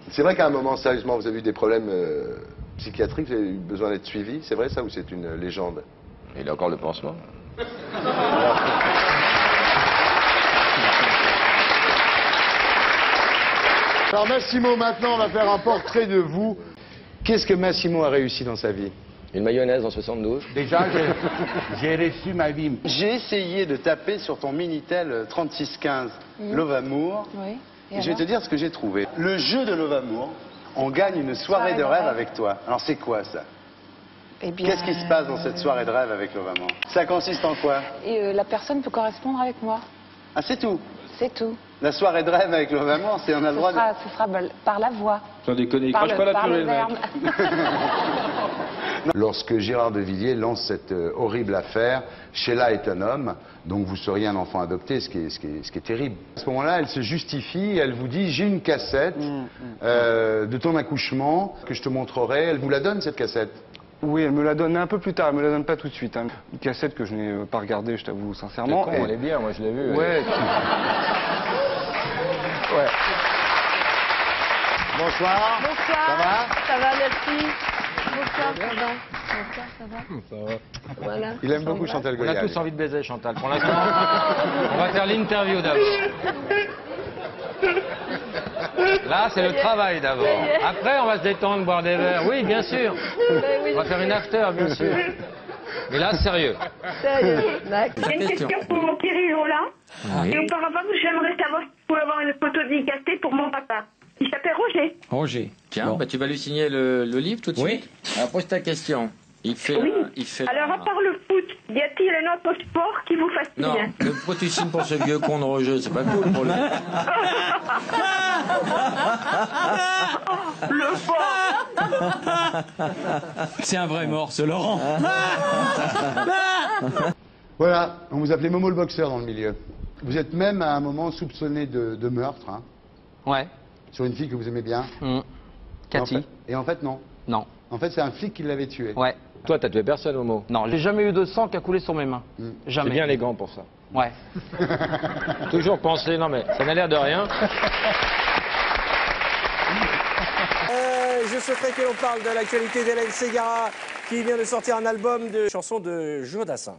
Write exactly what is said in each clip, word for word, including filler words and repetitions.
C'est vrai qu'à un moment, sérieusement, vous avez eu des problèmes euh, psychiatriques, vous avez eu besoin d'être suivi, c'est vrai ça ou c'est une légende? Il a encore le pansement. Alors Massimo, maintenant on va faire un portrait de vous. Qu'est-ce que Massimo a réussi dans sa vie? Une mayonnaise en soixante-douze. Déjà, j'ai reçu ma vie. J'ai essayé de taper sur ton Minitel trente-six quinze mmh. Love Amour. Oui. Et et je vais te dire ce que j'ai trouvé. Le jeu de Love Amour, on gagne une soirée, soirée de rêve, rêve avec toi. Alors c'est quoi ça? Eh bien... Qu'est-ce qui se passe dans cette soirée de rêve avec Love Amour? Ça consiste en quoi? Et euh, la personne peut correspondre avec moi. Ah, c'est tout? C'est tout. La soirée de rêve avec Love Amour, c'est on a le droit sera, de... Ce sera par la voix. Sans déconner, il crache le, pas la par purée, le verbe. Lorsque Gérard de Villiers lance cette euh, horrible affaire, Sheila est un homme, donc vous seriez un enfant adopté, ce qui est, ce qui est, ce qui est terrible. À ce moment-là, elle se justifie, elle vous dit, j'ai une cassette mmh, euh, de ton accouchement que je te montrerai. Elle vous la donne, cette cassette? Oui, elle me l'a donne un peu plus tard, elle me la donne pas tout de suite. Hein. Une cassette que je n'ai pas regardée, je t'avoue, sincèrement. Con, et... Elle est bien, moi je l'ai vue. Ouais. Ouais. Bonsoir. Bonsoir. Ça va? Ça va, merci. Bonsoir, ça va. Bonsoir, ça va. Ça va. Voilà. Il aime beaucoup Chantal On a Goya. tous envie de baiser Chantal. Pour l'instant, on va faire l'interview d'abord. Là, c'est le travail d'abord. Après, on va se détendre, boire des verres. Oui, bien sûr. On va faire une after, bien sûr. Mais là, sérieux. Sérieux, d'accord. J'ai une question pour mon Thierry Roland. Oui. Et auparavant, j'aimerais savoir si je pouvais avoir une photo dédicacée pour mon papa. Il s'appelle Roger. Roger. Tiens, bon. bah, tu vas lui signer le, le livre tout de oui. suite. Alors, pose ta question. Il fait Oui. la, il fait Alors, la... à part le foot, y a-t-il un autre sport qui vous fascine? Non, le pourquoi tu signes pour ce vieux con de Roger, c'est pas cool pour lui. Le sport. C'est un vrai mort, ce Laurent. Voilà, on vous appelait Momo le boxeur dans le milieu. Vous êtes même à un moment soupçonné de, de meurtre, hein, Ouais. sur une fille que vous aimez bien. Mmh. Cathy. Et en fait, et en fait, non. Non. En fait, c'est un flic qui l'avait tué. Ouais. Toi, t'as tué personne, Momo. Non, j'ai jamais eu de sang qui a coulé sur mes mains. Mmh. Jamais. C'est bien élégant pour ça. Ouais. Toujours penser, non mais ça n'a l'air de rien. Euh, je souhaiterais que l'on parle de l'actualité d'Hélène Ségara, qui vient de sortir un album de chansons de Joe Dassin.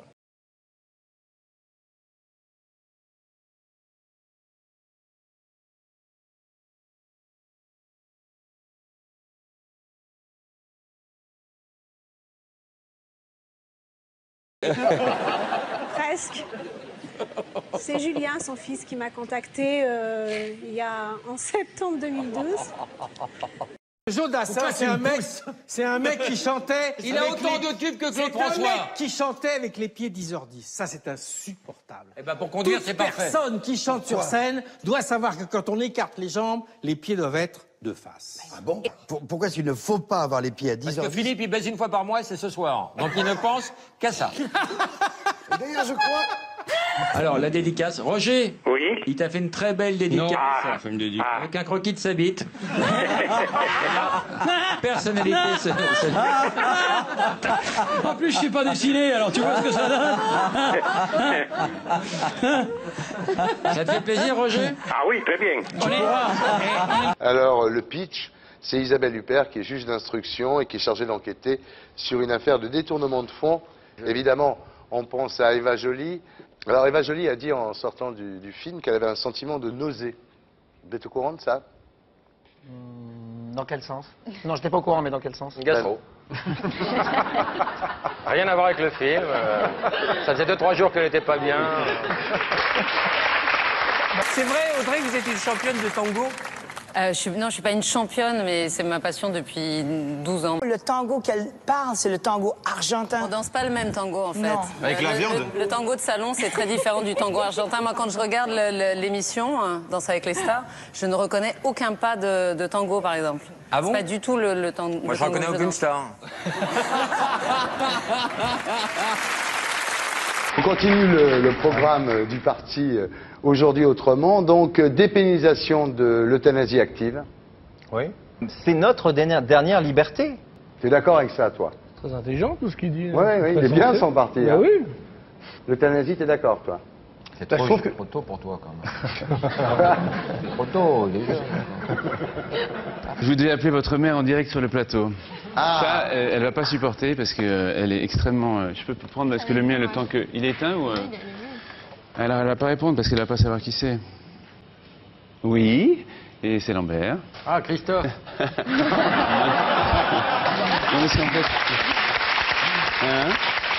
Presque. C'est Julien, son fils, qui m'a contacté euh, il y a en septembre deux mille douze. Joe Dassin, c'est un mec, c'est un mec qui chantait. Il a autant les... de tubes que Claude C'est François. un mec qui chantait avec les pieds dix heures dix. Ça, c'est insupportable. Eh ben pour conduire, c'est parfait. Personne qui chante sur scène doit savoir que quand on écarte les jambes, les pieds doivent être de face. Ah bon? Pour, pourquoi il ne faut pas avoir les pieds à dix heures? Parce que Philippe, il baise une fois par mois et c'est ce soir. Donc il ne pense qu'à ça. D'ailleurs, je crois... Alors, la dédicace. Roger. Oui. Il t'a fait une très belle dédicace. Ah, fait une dédicace. Avec un croquis de sa bite. Personnalité. c'est- c'est- En plus, je sais pas dessiner, alors tu vois ce que ça donne. Ça te fait plaisir, Roger? Ah oui, très bien. Alors, le pitch, c'est Isabelle Huppert qui est juge d'instruction et qui est chargée d'enquêter sur une affaire de détournement de fonds. Évidemment, on pense à Eva Joly. Alors, Eva Joly a dit en sortant du, du film qu'elle avait un sentiment de nausée. Vous êtes au courant de ça? Dans quel sens? Non, j'étais pas au courant, mais dans quel sens? Gastro. Rien à voir avec le film. euh, Ça faisait deux, trois jours qu'elle n'était pas bien. C'est vrai, Audrey, que vous êtes une championne de tango? Euh, je suis, non, je suis pas une championne, mais c'est ma passion depuis douze ans. Le tango qu'elle parle, c'est le tango argentin. On danse pas le même tango, en fait. Non. Avec la le, viande le, le tango de salon, c'est très différent du tango argentin. Moi, quand je regarde le- le- l'émission hein, Danse avec les stars, je ne reconnais aucun pas de, de tango, par exemple. Ah bon? C'est pas du tout le, le, tango. Moi, je reconnais aucune star. On continue le, le programme du parti euh, Aujourd'hui Autrement. Donc, euh, dépénalisation de l'euthanasie active. Oui. C'est notre dernière, dernière liberté. Tu es d'accord avec ça, toi? Très intelligent, tout ce qu'il dit. Oui, oui, il est bien son parti. Bah hein. oui. L'euthanasie, tu es d'accord, toi? C'est Bah, trop, je trouve que- trop tôt pour toi, quand même. C'est trop tôt, déjà. Je voudrais appeler votre mère en direct sur le plateau. Ah. Ça, elle, elle va pas supporter parce qu'elle est extrêmement... euh, je peux prendre parce que le mien, le temps que... Il est éteint ou... euh, Alors, elle va pas répondre parce qu'elle va pas savoir qui c'est. Oui, et c'est Lambert. Ah, Christophe. Non, mais c'est en fait... Hein?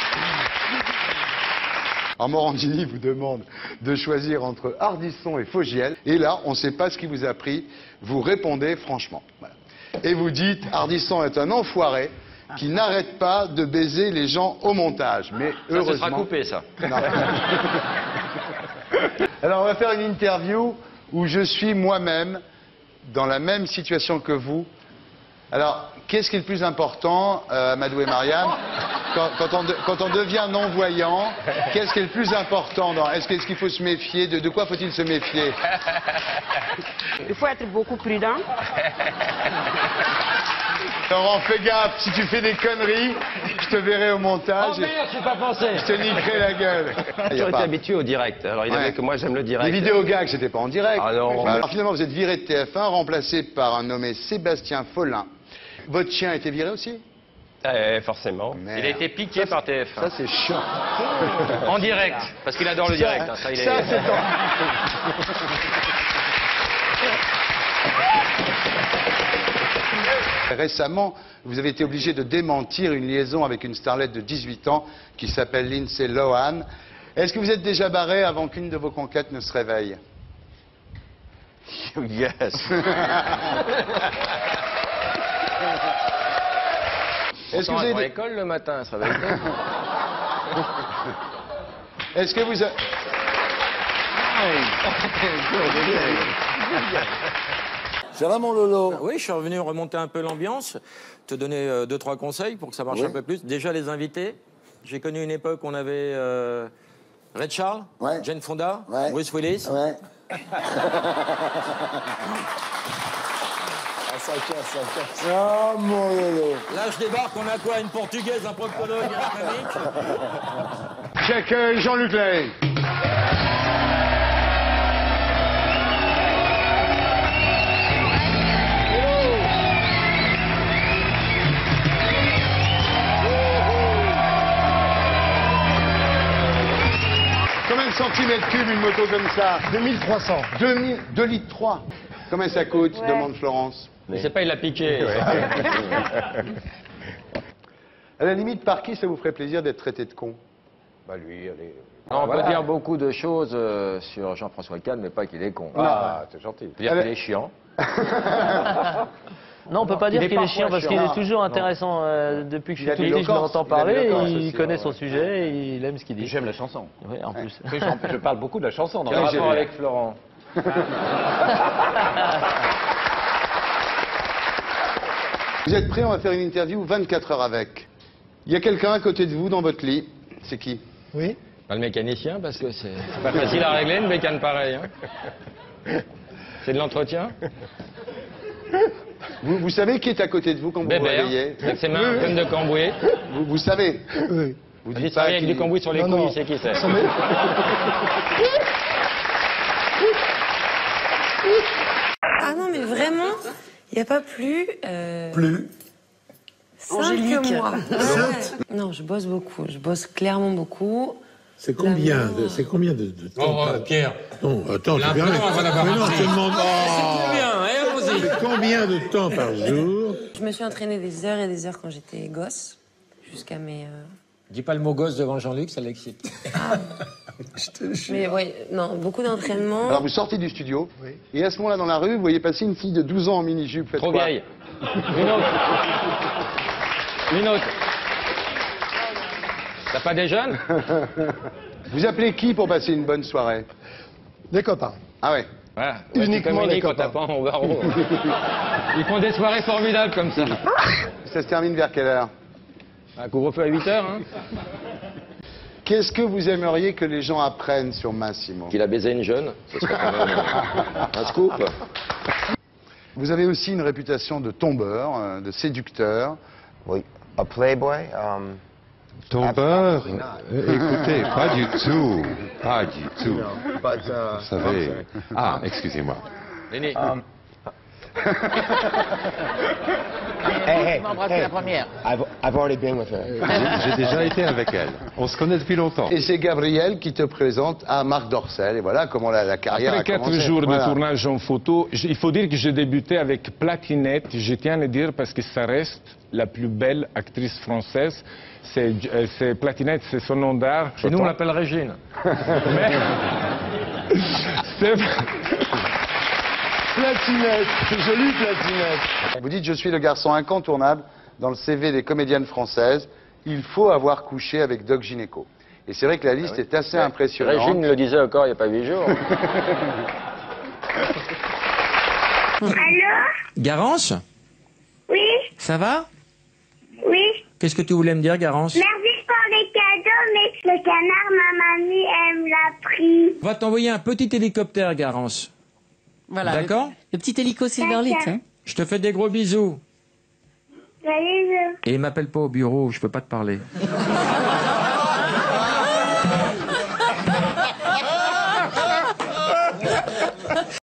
Alors Morandini vous demande de choisir entre Ardisson et Fogiel. Et là, on ne sait pas ce qui vous a pris. Vous répondez franchement. Voilà. Et vous dites, Ardisson est un enfoiré qui n'arrête pas de baiser les gens au montage. Mais Ça, heureusement... ce sera coupé, ça. Non. Alors on va faire une interview où je suis moi-même dans la même situation que vous. Alors, qu'est-ce qui est le plus important, euh, Amadou et Mariam, quand, quand, on de- quand on devient non-voyant, qu'est-ce qui est le plus important dans... Est-ce que- est-ce qu'il faut se méfier de, de quoi faut-il se méfier? Il faut être beaucoup prudent. Laurent, fais gaffe, si tu fais des conneries, je te verrai au montage. Oh merde, je suis pas pensé. Je te niquerai la gueule. J'ai été habitué au direct. Alors, il Ouais. avait que moi, j'aime le direct. Les vidéos gags, c'était pas en direct. Ah non. Alors finalement, vous êtes viré de T F un, remplacé par un nommé Sébastien Follin. Votre chien a été viré aussi? Eh, forcément. Merde. Il a été piqué par T F un. Ça, c'est chiant. En direct, parce qu'il adore le direct. hein, Ça, il est... Ça, c'est en- Récemment, vous avez été obligé de démentir une liaison avec une starlette de dix-huit ans qui s'appelle Lindsay Lohan. Est-ce que vous êtes déjà barré avant qu'une de vos conquêtes ne se réveille? Yes. Est-ce que vous avez à des- l'école le matin, ça va être... Est-ce que vous avez... Ça va mon Lolo? Oui, je suis revenu remonter un peu l'ambiance, te donner euh, deux, trois conseils pour que ça marche Oui. un peu plus. Déjà les invités. J'ai connu une époque où on avait euh, Red Charles, Ouais. Jane Fonda, Ouais. Bruce Willis. Ouais. Ah, ça casse, ça casse. Ah, mon Lolo. Là, je débarque, on a quoi? Une portugaise, un proctologue, un comique. J'accueille Jean-Luc Lahaye. Combien de centimètres cubes une moto comme ça? deux mille trois cents. deux mille, deux litres trois. Combien ça coûte? Ouais. Demande Florence. Je sais pas, il l'a piqué. À la limite, par qui ça vous ferait plaisir d'être traité de con? Bah lui, allez. Non, on Voilà. peut dire beaucoup de choses euh, sur Jean-François Kahn, mais pas qu'il est con. Ah, c'est gentil. On peut dire qu'il est chiant. Non, on peut pas Il dire est qu'il est parfois chiant parce qu'il chiant. est toujours Non. intéressant. euh, depuis que je Il a suis de tout petit, je l'éloquence. l'entends Il a de parler, l'éloquence il aussi, connaît ouais, son ouais. sujet, et il aime ce qu'il dit. J'aime la chanson. Oui, en plus. Oui, j'en- je parle beaucoup de la chanson dans Quel la rapport j'ai vu. avec Florent? Vous êtes prêts? On va faire une interview vingt-quatre heures avec. Il y a quelqu'un à côté de vous dans votre lit. C'est qui? Oui. Pas le mécanicien, parce que c'est c'est pas facile à régler, une bécane pareille. Hein. C'est de l'entretien. Vous, vous savez qui est à côté de vous quand vous vous Bébert, réveillez? avec ses mains pleines de cambouis. Vous, vous savez? Oui. Vous Il dites travaille avec qui- du cambouis sur les Non, couilles, non. il sait qui c'est. Son mé- Ah non, mais vraiment, il n'y a pas plus. Euh... Plus. Simple Angélique. que moi. Sainte. Ouais. Non, je bosse beaucoup. Je bosse clairement beaucoup. C'est combien de, c'est combien de, de temps Oh, par- Pierre. Non, attends, tu L'impression, verras. on va l'avoir Mais non, appris. je te demande. C'est combien, hein, allons-y. C'est combien de temps par jour? Je me suis entraînée des heures et des heures quand j'étais gosse, jusqu'à mes. euh, Dis pas le mot gosse devant Jean-Luc, ça l'excite. Mais oui, non, beaucoup d'entraînement. Alors vous sortez du studio, et à ce moment-là dans la rue, vous voyez passer une fille de douze ans en mini-jupe. Faites Trop quoi? vieille. Une autre. Une autre. T'as pas des jeunes? Vous appelez qui pour passer une bonne soirée? Des copains. Ah ouais. Voilà. Ouais, Uniquement tu communiques les quand t'as copains. pas en barreau. Ils font des soirées formidables comme ça. Ça se termine vers quelle heure? Un couvre-feu à huit heures, hein. Qu'est-ce que vous aimeriez que les gens apprennent sur Massimo? Qu'il a baisé une jeune, ce serait quand même un scoop. Vous avez aussi une réputation de tombeur, euh, de séducteur. Oui, a playboy. Um, Ton beurre euh, Écoutez, pas du tout. Pas du tout. Vous savez... Ah, excusez-moi. Néné. Um, Hey, hey, Tu m'as embrassé hey. la première. I've, I've already been with her. J'ai j'ai déjà été avec elle. On se connaît depuis longtemps. Et c'est Gabriel qui te présente à Marc Dorcel. Et voilà comment la, la carrière Après a quatre commencé. jours Voilà. de tournage en photo, je- il faut dire que j'ai débuté avec Platinette, je tiens à le dire parce que ça reste la plus belle actrice française. C'est euh, c'est Platinette, c'est son nom d'art. Chez nous, on l'appelle Régine. Mais... c'est... Platinette, jolie Platinette. Vous dites, je suis le garçon incontournable dans le C V des comédiennes françaises. Il faut avoir couché avec Doc Gynéco. Et c'est vrai que la liste est assez impressionnante. Régine le disait encore il n'y a pas huit jours. Allô? Garance, Oui? ça va? Oui? Qu'est-ce que tu voulais me dire, Garance? Merci pour les cadeaux, mais le canard, ma mamie, elle me l'a pris. On va t'envoyer un petit hélicoptère, Garance. Voilà. D'accord? Le, le petit hélico Silverlit. Hein. Je te fais des gros bisous. Salut. Et m'appelle pas au bureau, je peux pas te parler.